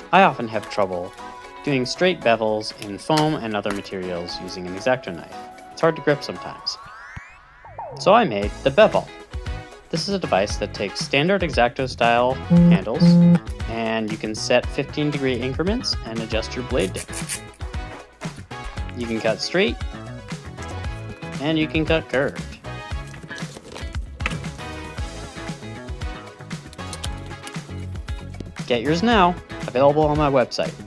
I often have trouble doing straight bevels in foam and other materials using an X-Acto knife. It's hard to grip sometimes. So I made the bevel. This is a device that takes standard X-Acto style handles, and you can set 15-degree increments and adjust your blade depth. You can cut straight, and you can cut curved. Get yours now, available on my website.